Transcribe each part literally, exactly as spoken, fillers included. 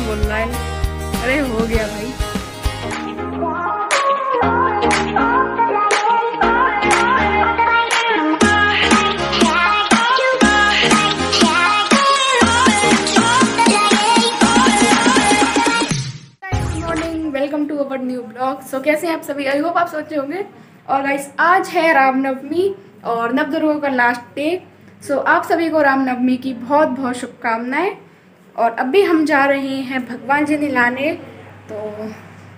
बोल रहा है। अरे हो गया भाई। Welcome to our new blog. So कैसे हैं आप सभी? आई होप आप सोचे होंगे। और गाइस आज है रामनवमी और नवदुर्गों का लास्ट डे। सो आप सभी को रामनवमी की बहुत बहुत शुभकामनाएं। और अभी हम जा रहे हैं भगवान जी नहलाने। तो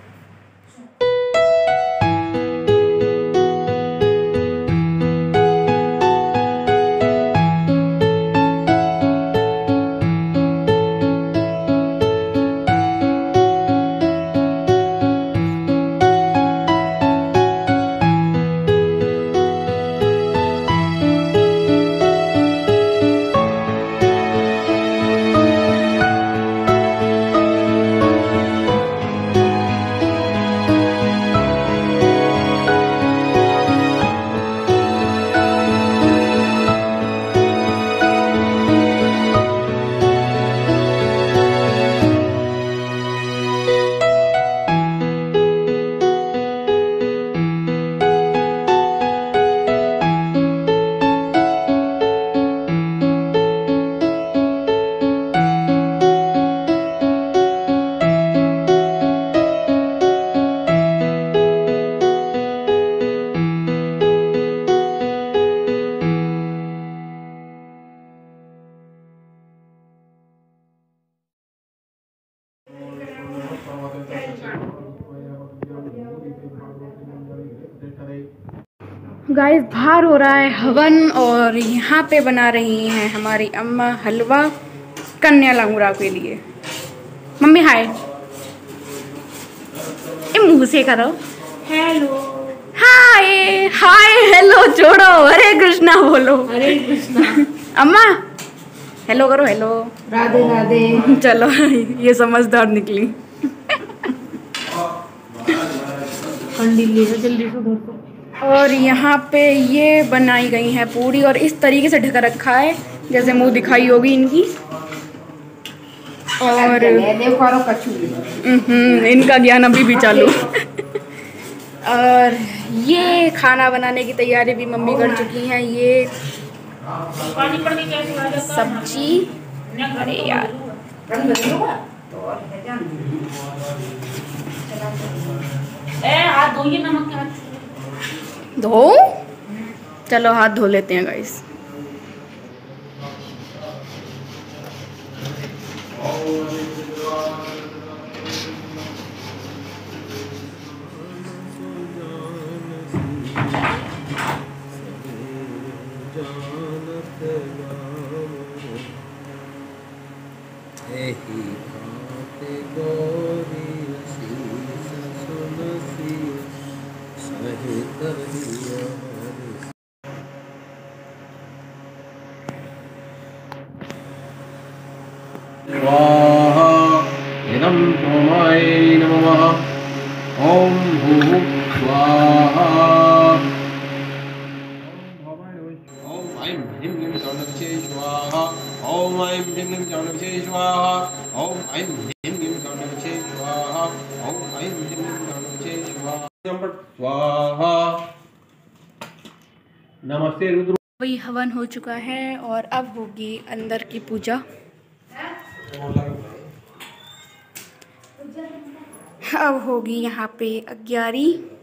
गाइस बाहर हो रहा है हवन और यहाँ पे बना रही हैं हमारी अम्मा हलवा कन्या लंगूरा के लिए। मम्मी हाय, ए मुँह से करो हेलो। हाय हाय हेलो छोड़ो, हरे कृष्णा बोलो। हरे कृष्णा। अम्मा हेलो करो, हेलो राधे राधे। चलो ये समझदार निकली। जल्दी से। और यहाँ पे ये बनाई गई है पूरी और इस तरीके से ढका रखा है जैसे मुंह दिखाई होगी इनकी। और इनका ज्ञान अभी भी चालू। और ये खाना बनाने की तैयारी भी मम्मी कर चुकी हैं। ये सब्जी, अरे यार हाथ धोइए, नमक के हाथ धो। चलो हाथ धो लेते हैं गाइस। स्वाहा इदं सोमाय नमः। ओम भूः स्वाहा। ओम ऐं ह्रीं क्लीं गणपतये स्वाहा। ओम ऐं ह्रीं क्लीं गणपतये स्वाहा। ओम ऐं ह्रीं क्लीं गणपतये स्वाहा। ओम ऐं ह्रीं क्लीं गणपतये स्वाहा। स्वाहा। नमस्ते रुद्र। वही हवन हो चुका है और अब होगी अंदर की पूजा। अब होगी यहाँ पे अग्यारी।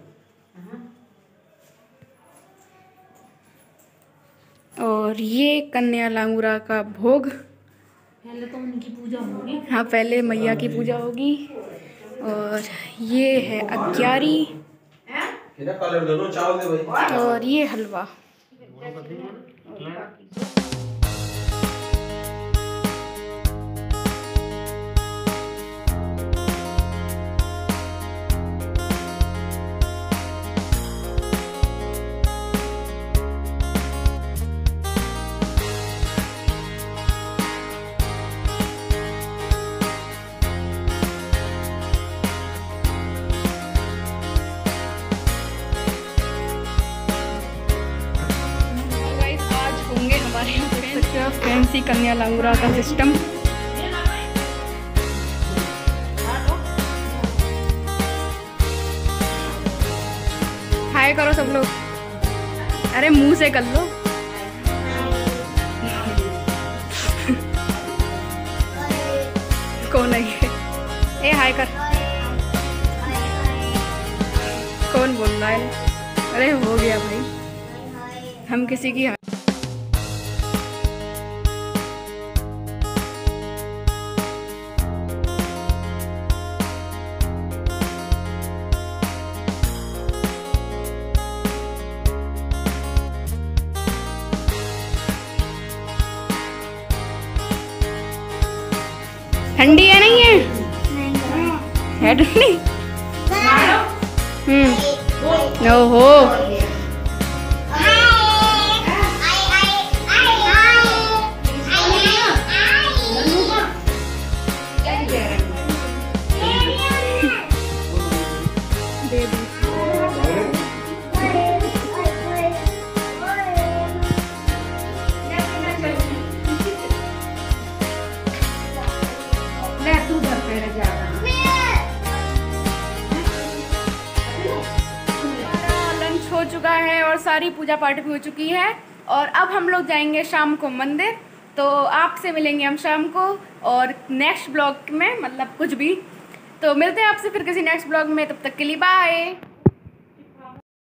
और ये कन्या लांगूरा का भोग। पहले तो उनकी पूजा होगी। हाँ पहले मैया की पूजा होगी। और ये है अग्यारी और ये हलवा। फैंसी कन्या लंगूरा का सिस्टम। हाय करो सब लोग। अरे मुंह से कर लो। कौन है ये? ए हाय कर। कौन बोल रहा है? अरे हो गया भाई, हम किसी की ठंडी है नहीं है? है ठंडी? हम्म ओहो हो चुका है और सारी पूजा पाठ भी हो चुकी है और अब हम लोग जाएंगे शाम को मंदिर। तो आपसे मिलेंगे हम शाम को और नेक्स्ट ब्लॉग में, मतलब कुछ भी। तो मिलते हैं आपसे फिर किसी नेक्स्ट ब्लॉग में, तब तक के लिए बाय।